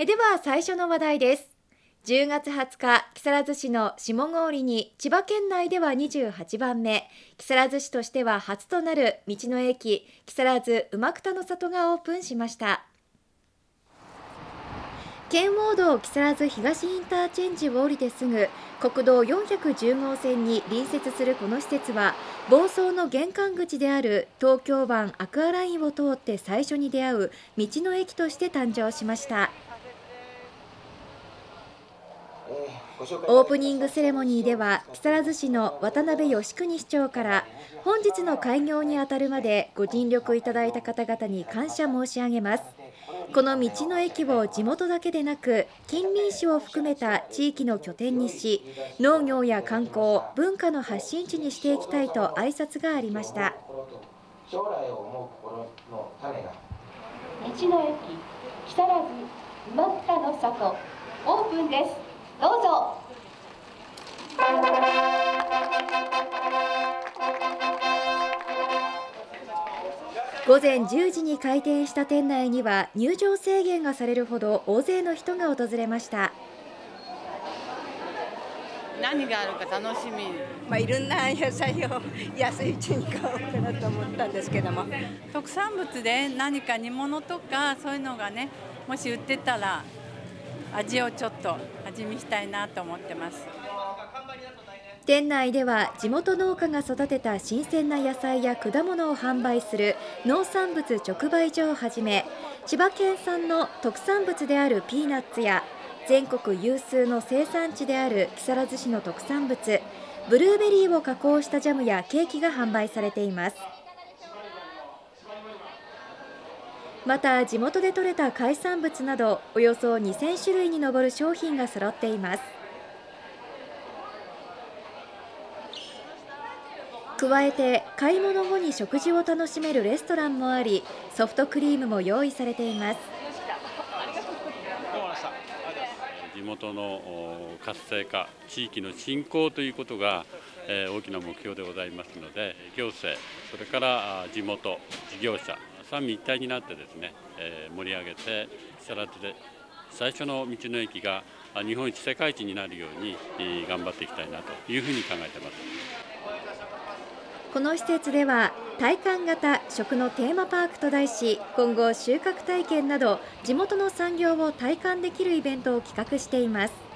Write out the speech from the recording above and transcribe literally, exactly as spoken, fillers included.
えでは最初の話題です。じゅうがつはつか、木更津市の下郡に千葉県内ではにじゅうはちばんめ、木更津市としては初となる道の駅木更津うまくたの里がオープンしました。圏央道木更津東インターチェンジを降りてすぐ国道よんひゃくじゅうごうせんに隣接するこの施設は、房総の玄関口である東京湾アクアラインを通って最初に出会う道の駅として誕生しました。オープニングセレモニーでは、木更津市の渡辺義邦市長から本日の開業にあたるまでご尽力いただいた方々に感謝申し上げます。この道の駅を地元だけでなく近隣市を含めた地域の拠点にし、農業や観光、文化の発信地にしていきたいと挨拶がありました。 道の駅木更津うまくたの里オープンです。どうぞ。 午前じゅうじに開店した店内には入場制限がされるほど大勢の人が訪れました。 何があるか楽しみ、 まあ、いろんな野菜を安いうちに買おうかなと思ったんですけども、 特産物で何か煮物とかそういうのがね、もし売ってたら味をちょっと味見したいなと思ってます。 店内では地元農家が育てた新鮮な野菜や果物を販売する農産物直売所をはじめ、千葉県産の特産物であるピーナッツや全国有数の生産地である木更津市の特産物ブルーベリーを加工したジャムやケーキが販売されています。また地元で採れた海産物などおよそにせんしゅるいに上る商品が揃っています。加えて買い物後に食事を楽しめるレストランもあり、ソフトクリームも用意されています。 地元の活性化、地域の振興ということが大きな目標でございますので、行政、それから地元、事業者、三位一体になってですね、盛り上げて、木更津で最初の道の駅が日本一、世界一になるように頑張っていきたいなというふうに考えています。 この施設では体感型食のテーマパークと題し、今後収穫体験など地元の産業を体感できるイベントを企画しています。